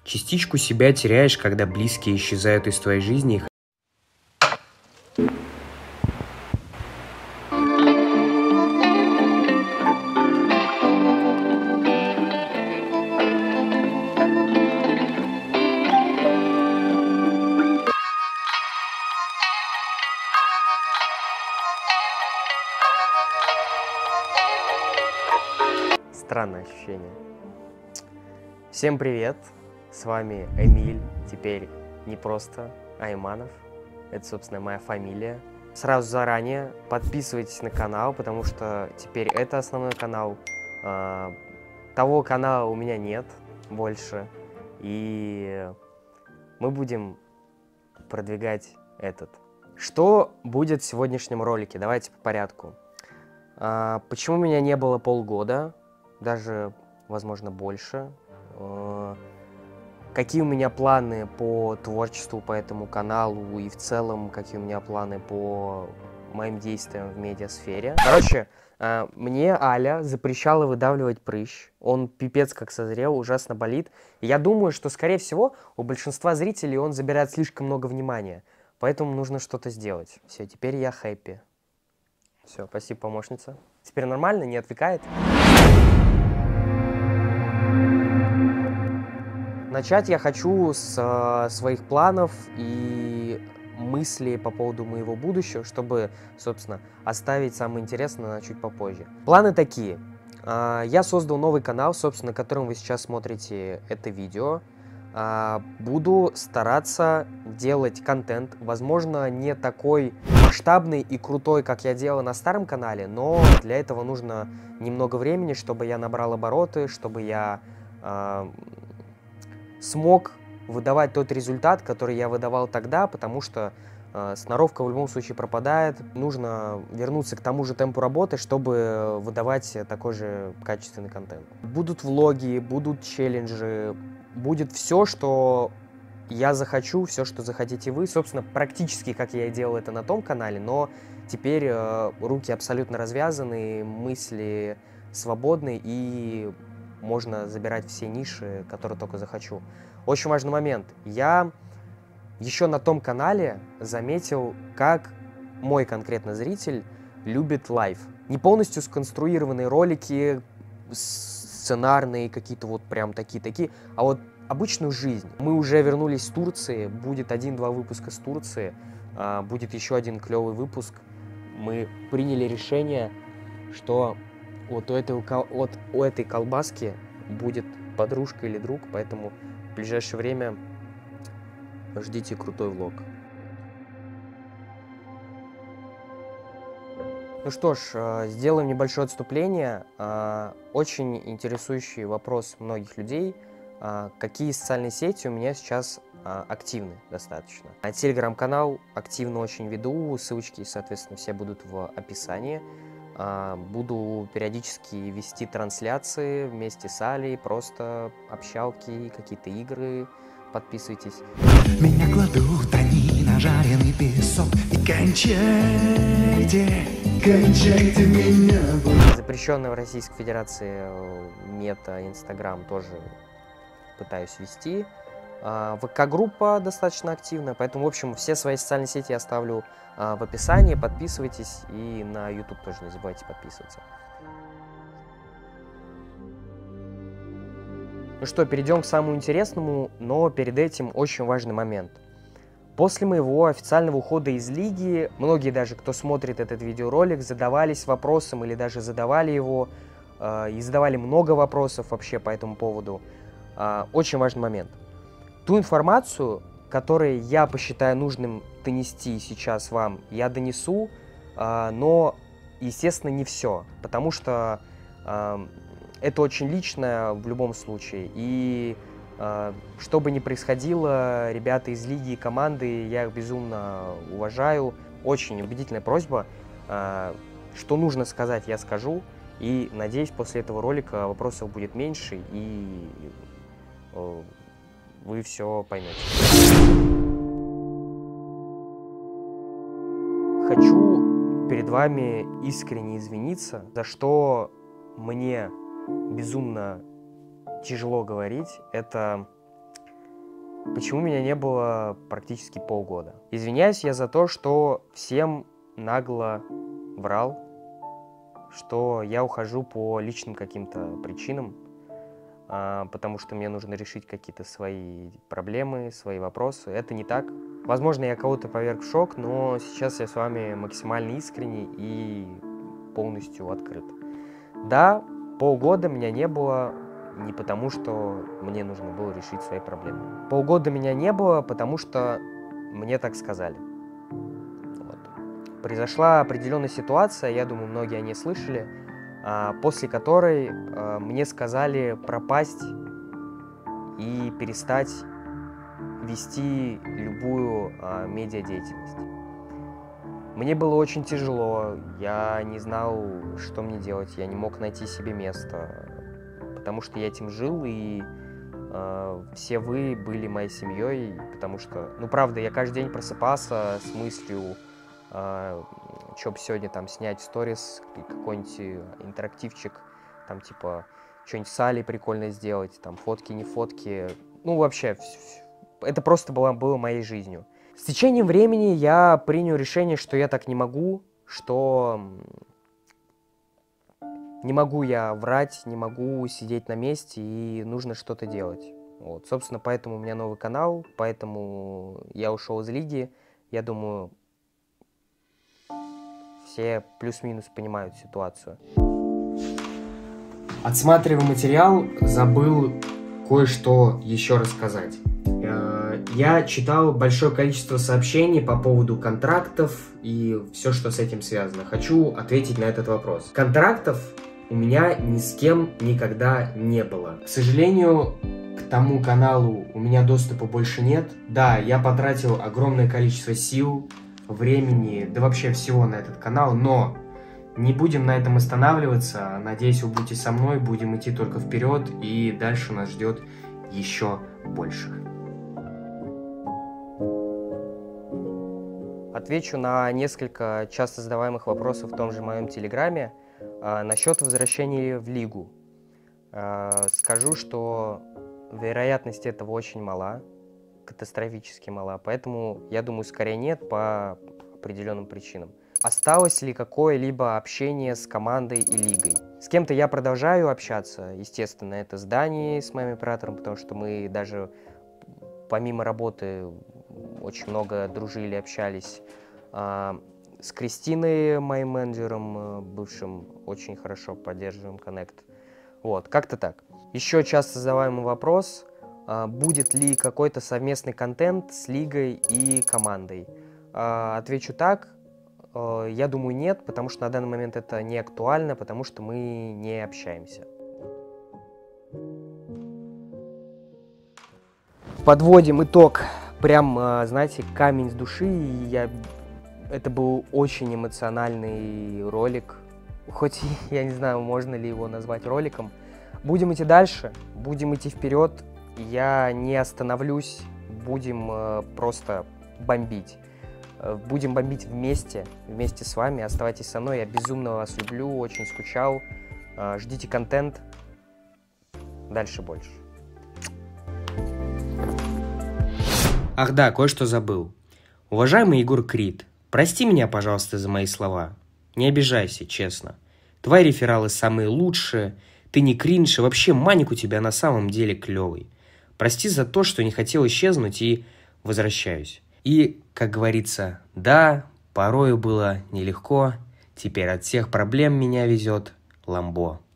Частичку себя теряешь, когда близкие исчезают из твоей жизни. Странное ощущение. Всем привет! С вами Эмиль, теперь не просто Айманов. Это, собственно, моя фамилия. Сразу заранее подписывайтесь на канал, потому что теперь это основной канал. Того канала у меня нет больше. И мы будем продвигать этот. Что будет в сегодняшнем ролике? Давайте по порядку. Почему меня не было полгода? Даже, возможно, больше. Какие у меня планы по творчеству, по этому каналу и в целом, какие у меня планы по моим действиям в медиасфере. Короче, мне Аля запрещала выдавливать прыщ. Он пипец как созрел, ужасно болит. И я думаю, что, скорее всего, у большинства зрителей он забирает слишком много внимания. Поэтому нужно что-то сделать. Все, теперь я хэппи. Все, спасибо, помощница. Теперь нормально, не отвлекает? Начать я хочу с своих планов и мыслей по поводу моего будущего, чтобы, собственно, оставить самое интересное на чуть попозже. Планы такие. Я создал новый канал, собственно, на котором вы сейчас смотрите это видео. Буду стараться делать контент, возможно, не такой масштабный и крутой, как я делал на старом канале, но для этого нужно немного времени, чтобы я набрал обороты, чтобы я смог выдавать тот результат, который я выдавал тогда, потому что сноровка в любом случае пропадает. Нужно вернуться к тому же темпу работы, чтобы выдавать такой же качественный контент. Будут влоги, будут челленджи, будет все, что я захочу, все, что захотите вы. Собственно, практически как я и делал это на том канале, но теперь руки абсолютно развязаны, мысли свободны и можно забирать все ниши, которые только захочу. Очень важный момент. Я еще на том канале заметил, как мой конкретно зритель любит лайв. Не полностью сконструированные ролики, сценарные какие-то вот прям такие, а вот обычную жизнь. Мы уже вернулись с Турции, будет 1-2 выпуска с Турции, будет еще один клевый выпуск. Мы приняли решение, что вот у этой колбаски будет подружка или друг, поэтому в ближайшее время ждите крутой влог. Ну что ж, сделаем небольшое отступление. Очень интересующий вопрос многих людей. Какие социальные сети у меня сейчас активны достаточно? Телеграм-канал активно очень веду, ссылочки, соответственно, все будут в описании. Буду периодически вести трансляции вместе с Алей, просто общалки, какие-то игры. Подписывайтесь. Меня кладут они на жареный песок и кончайте меня. Запрещенная в Российской Федерации мета, Инстаграм тоже пытаюсь вести. ВК-группа достаточно активна, поэтому, в общем, все свои социальные сети я оставлю в описании. Подписывайтесь, и на YouTube тоже не забывайте подписываться. Ну что, перейдем к самому интересному, но перед этим очень важный момент. После моего официального ухода из лиги, многие даже, кто смотрит этот видеоролик, задавались вопросом или даже задавали его, и задавали много вопросов вообще по этому поводу. Очень важный момент. Ту информацию, которую я посчитаю нужным донести сейчас вам, я донесу, но, естественно, не все, потому что это очень личное в любом случае, и что бы ни происходило, ребята из лиги и команды, я их безумно уважаю. Очень убедительная просьба, что нужно сказать, я скажу, и надеюсь, после этого ролика вопросов будет меньше, и вы все поймете. Хочу перед вами искренне извиниться, за что мне безумно тяжело говорить. Это почему меня не было практически полгода. Извиняюсь я за то, что всем нагло врал, что я ухожу по личным каким-то причинам, потому что мне нужно решить какие-то свои проблемы, свои вопросы. Это не так. Возможно, я кого-то поверг в шок, но сейчас я с вами максимально искренний и полностью открыт. Да, полгода меня не было не потому, что мне нужно было решить свои проблемы. Полгода меня не было, потому что мне так сказали. Вот. Произошла определенная ситуация, я думаю, многие о ней слышали, после которой мне сказали пропасть и перестать вести любую медиадеятельность. Мне было очень тяжело, я не знал, что мне делать, я не мог найти себе место, потому что я этим жил, и все вы были моей семьей, потому что, ну, правда, я каждый день просыпался с мыслью, что бы сегодня там снять сторис, какой-нибудь интерактивчик, там типа что-нибудь с Алей прикольно сделать, там фотки, не фотки, ну вообще, это просто было моей жизнью. С течением времени я принял решение, что я так не могу, что не могу я врать, не могу сидеть на месте, и нужно что-то делать. Вот, собственно, поэтому у меня новый канал, поэтому я ушел из лиги. Я думаю, все плюс-минус понимают ситуацию. Отсматривая материал, забыл кое-что еще рассказать. Я читал большое количество сообщений по поводу контрактов и все, что с этим связано. Хочу ответить на этот вопрос. Контрактов у меня ни с кем никогда не было. К сожалению, к тому каналу у меня доступа больше нет. Да, я потратил огромное количество сил, времени, да вообще всего на этот канал, но не будем на этом останавливаться. Надеюсь, вы будете со мной, будем идти только вперед, и дальше нас ждет еще больше. Отвечу на несколько часто задаваемых вопросов в том же моем телеграме насчет возвращения в лигу. Скажу, что вероятность этого очень мала, катастрофически мала, поэтому я думаю, скорее нет по определенным причинам. Осталось ли какое-либо общение с командой и лигой? С кем-то я продолжаю общаться, естественно, это с Данией, с моим оператором, потому что мы даже помимо работы очень много дружили, общались. С Кристиной, моим менеджером бывшим, очень хорошо поддерживаем коннект. Вот, как-то так. Еще часто задаваемый вопрос, будет ли какой-то совместный контент с лигой и командой. Отвечу так, я думаю, нет, потому что на данный момент это не актуально, потому что мы не общаемся. Подводим итог. Прям, знаете, камень с души. Это был очень эмоциональный ролик. Хоть я не знаю, можно ли его назвать роликом. Будем идти дальше, будем идти вперед. Я не остановлюсь, будем просто бомбить. Будем бомбить вместе с вами. Оставайтесь со мной, я безумно вас люблю, очень скучал. Ждите контент. Дальше больше. Ах да, кое-что забыл. Уважаемый Егор Крид, прости меня, пожалуйста, за мои слова. Не обижайся, честно. Твои рефералы самые лучшие, ты не кринж, и вообще маник у тебя на самом деле клевый. Прости за то, что не хотел исчезнуть, и возвращаюсь. И, как говорится, да, порою было нелегко, теперь от всех проблем меня везет Ламбо.